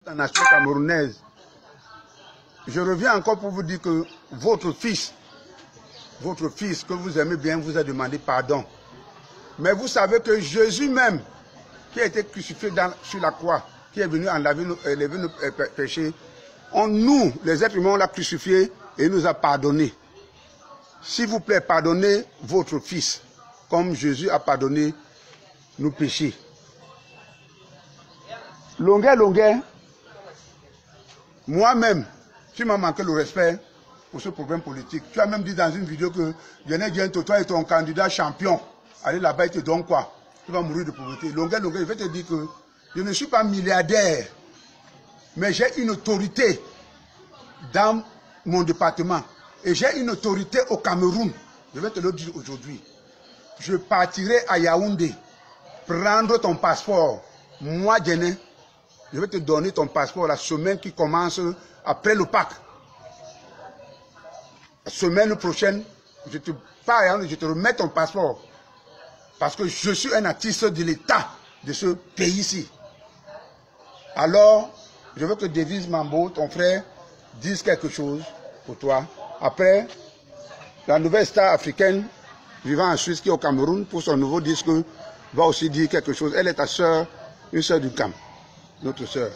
La nation camerounaise. Je reviens encore pour vous dire que votre fils que vous aimez bien, vous a demandé pardon. Mais vous savez que Jésus même, qui a été crucifié sur la croix, qui est venu enlever nos péchés, nous, les êtres humains, on l'a crucifié et il nous a pardonné. S'il vous plaît, pardonnez votre fils, comme Jésus a pardonné nos péchés. Longuet, moi-même, tu m'as manqué le respect pour ce problème politique. Tu as même dit dans une vidéo que Yannick Diento, toi et ton candidat champion, allez là-bas, il te donne quoi? Tu vas mourir de pauvreté. Longuet, je vais te dire que je ne suis pas milliardaire, mais j'ai une autorité dans mon département. Et j'ai une autorité au Cameroun. Je vais te le dire aujourd'hui. Je partirai à Yaoundé, prendre ton passeport. Moi, Djené, je vais te donner ton passeport la semaine qui commence après le Pâques. La semaine prochaine, je te parle, je te remets ton passeport. Parce que je suis un artiste de l'État de ce pays-ci. Alors, je veux que Davis Mambo, ton frère, dise quelque chose pour toi. Après, la nouvelle star africaine vivant en Suisse qui est au Cameroun pour son nouveau disque va aussi dire quelque chose. Elle est ta soeur, une soeur du Cam, notre soeur.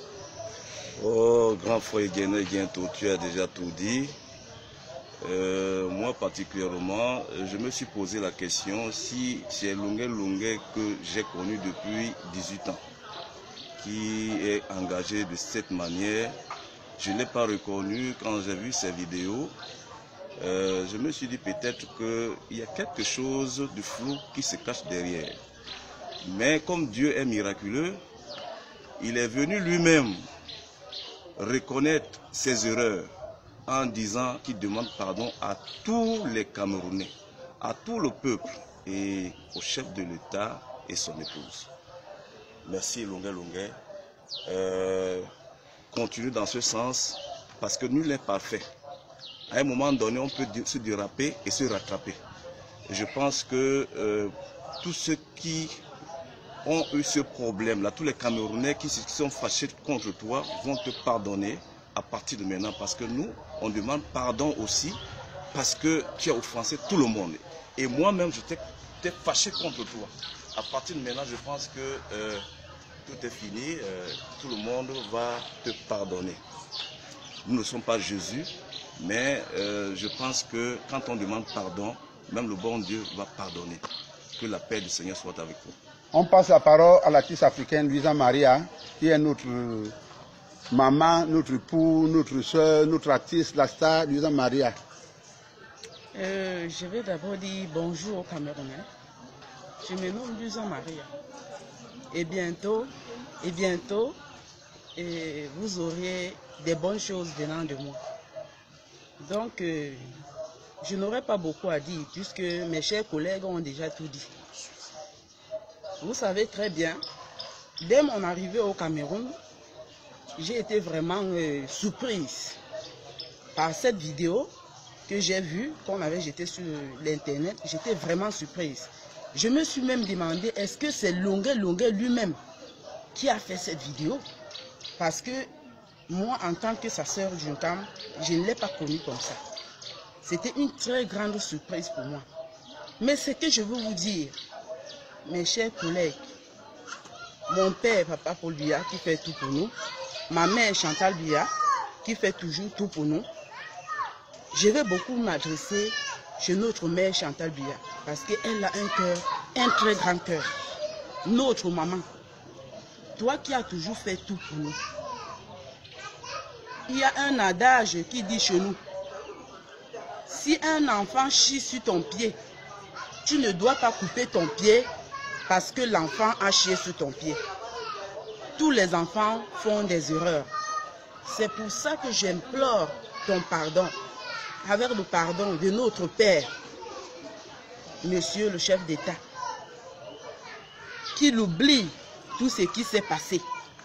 Oh, grand frère Guéné Guinto, tu as déjà tout dit. Moi particulièrement, je me suis posé la question si c'est Longuet que j'ai connu depuis 18 ans, qui est engagé de cette manière. Je ne l'ai pas reconnu quand j'ai vu ces vidéos. Je me suis dit peut-être qu'il y a quelque chose de flou qui se cache derrière. Mais comme Dieu est miraculeux, il est venu lui-même reconnaître ses erreurs en disant qu'il demande pardon à tous les Camerounais, à tout le peuple et au chef de l'État et son épouse. Merci Longuet. Continue dans ce sens parce que nul n'est parfait. À un moment donné, on peut se déraper et se rattraper. Et je pense que tous ceux qui ont eu ce problème-là, tous les Camerounais qui sont fâchés contre toi vont te pardonner à partir de maintenant. Parce que nous, on demande pardon aussi parce que tu as offensé tout le monde. Et moi-même, j'étais fâché contre toi. À partir de maintenant, je pense que tout est fini. Tout le monde va te pardonner. Nous ne sommes pas Jésus, mais je pense que quand on demande pardon, même le bon Dieu va pardonner. Que la paix du Seigneur soit avec vous. On passe la parole à l'artiste africaine Luisa Maria, qui est notre maman, notre époux, notre soeur, notre artiste, la star Luisa Maria. Je vais d'abord dire bonjour aux Camerounais. Je me nomme Luisa Maria. Et bientôt, vous aurez des bonnes choses venant de moi. Donc, je n'aurai pas beaucoup à dire puisque mes chers collègues ont déjà tout dit. Vous savez très bien, dès mon arrivée au Cameroun, j'ai été vraiment surprise par cette vidéo que j'ai vue, qu'on avait jetée sur l'internet. J'étais vraiment surprise. Je me suis même demandé, est-ce que c'est Longuet lui-même qui a fait cette vidéo? Parce que moi, en tant que sa sœur Junkam, je ne l'ai pas connue comme ça. C'était une très grande surprise pour moi. Mais ce que je veux vous dire, mes chers collègues, mon père, Papa Paul Biya, qui fait tout pour nous, ma mère Chantal Biya, qui fait toujours tout pour nous, je vais beaucoup m'adresser chez notre mère Chantal Biya, parce qu'elle a un cœur, un très grand cœur. Notre maman, toi qui as toujours fait tout pour nous. Il y a un adage qui dit chez nous, si un enfant chie sur ton pied, tu ne dois pas couper ton pied parce que l'enfant a chié sur ton pied. Tous les enfants font des erreurs. C'est pour ça que j'implore ton pardon, avec le pardon de notre Père, Monsieur le chef d'État, qu'il oublie tout ce qui s'est passé,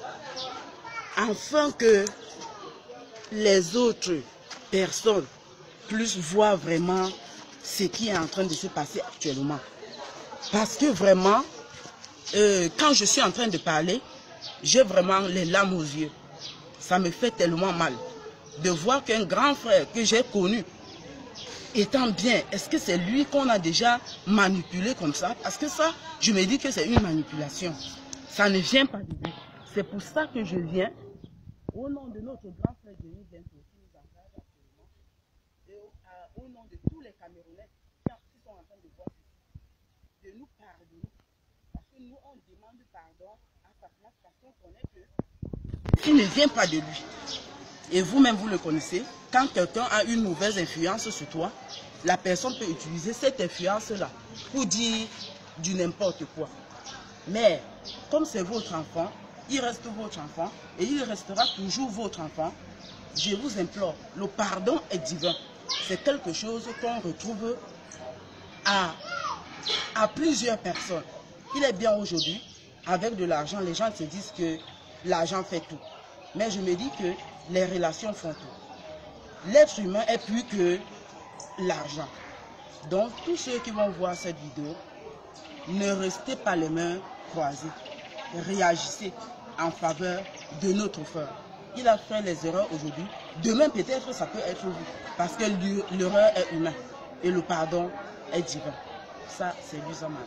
afin que les autres personnes puissent voir vraiment ce qui est en train de se passer actuellement. Parce que vraiment, quand je suis en train de parler, j'ai vraiment les larmes aux yeux. ça me fait tellement mal de voir qu'un grand frère que j'ai connu étant bien, est-ce que c'est lui qu'on a déjà manipulé comme ça? Parce que ça, je me dis que c'est une manipulation. Ça ne vient pas de lui. C'est pour ça que je viens, au nom de notre grand frère Denis Bento, qui nous engage actuellement, et au nom de tous les Camerounais qui sont en train de voir ceci, de nous pardonner. Parce que nous, on demande pardon à sa place parce qu'on connaît que il ne vient pas de lui. Et vous-même, vous le connaissez, quand quelqu'un a une mauvaise influence sur toi, la personne peut utiliser cette influence-là pour dire du n'importe quoi. Mais comme c'est votre enfant, il reste votre enfant et il restera toujours votre enfant. Je vous implore, le pardon est divin. C'est quelque chose qu'on retrouve à plusieurs personnes. Il est bien aujourd'hui, avec de l'argent, les gens se disent que l'argent fait tout. Mais je me dis que les relations font tout. L'être humain est plus que l'argent. Donc, tous ceux qui vont voir cette vidéo, ne restez pas les mains croisées. Réagissez en faveur de notre frère. Il a fait les erreurs aujourd'hui. Demain, peut-être, ça peut être vous. Parce que l'erreur est humaine. Et le pardon est divin. Ça, c'est Luisa Marie.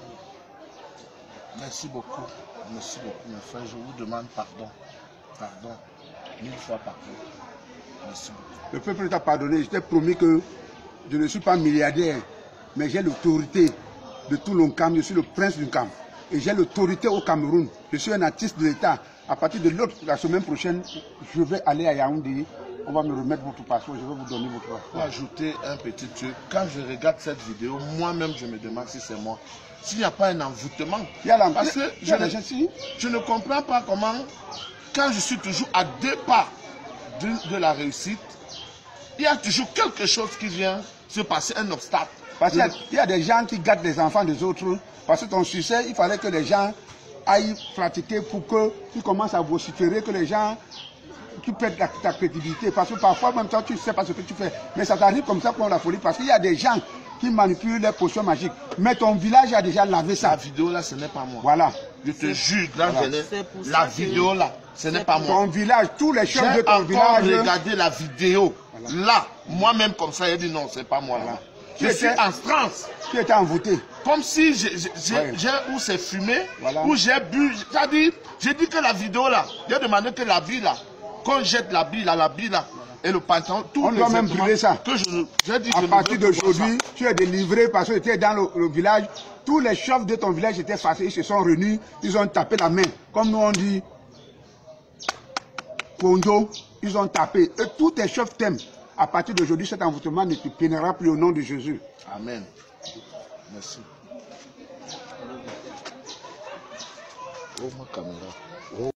Merci beaucoup, mon frère. Je vous demande pardon. Pardon. 1000 fois pardon. Merci beaucoup. Le peuple t'a pardonné. Je t'ai promis que je ne suis pas milliardaire, mais j'ai l'autorité de tout l'Oncam. Je suis le prince du Cam. Et j'ai l'autorité au Cameroun. Je suis un artiste de l'État. À partir de la semaine prochaine, je vais aller à Yaoundé. On va me remettre votre passeport. Je vais vous donner votre passeport. Pour ajouter un petit truc, quand je regarde cette vidéo, moi-même, je me demande si c'est moi. S'il n'y a pas un envoûtement. Parce que je ne comprends pas comment, quand je suis toujours à 2 pas de la réussite, il y a toujours quelque chose qui vient se passer, un obstacle. Parce qu'il y a des gens qui gâtent les enfants des autres. Parce que ton succès, il fallait que les gens aillent pratiquer pour que tu commences à vociférer, que les gens, tu perdes ta crédibilité. Parce que parfois, même toi, tu ne sais pas ce que tu fais. Mais ça t'arrive comme ça pour la folie. Parce qu'il y a des gens qui manipulent les potions magiques. Mais ton village a déjà lavé ça. La vidéo là, ce n'est pas moi. Voilà. Je te jure, grand jeunesse, la vidéo là, ce n'est pas moi. Ton village, tous les chefs de ton village. J'ai regardé la vidéo. Voilà. Là, moi-même comme ça, j'ai dit non, c'est pas moi là. Je suis en transe. Tu étais envoûté. Comme si où c'est fumé, où j'ai bu. C'est-à-dire, j'ai dit que la vidéo là, j'ai demandé que la bille là, qu'on jette la bille là, et le pantalon, tout. On doit même brûler ça. À partir d'aujourd'hui, tu es délivré parce que tu étais dans le village. Tous les chefs de ton village étaient fâchés, ils se sont réunis, ils ont tapé la main. Comme nous on dit, Kondo, ils ont tapé. Et tous tes chefs t'aiment. À partir d'aujourd'hui, cet envoûtement ne te pénétrera plus au nom de Jésus. Amen. Merci. Oh, ma caméra. Oh.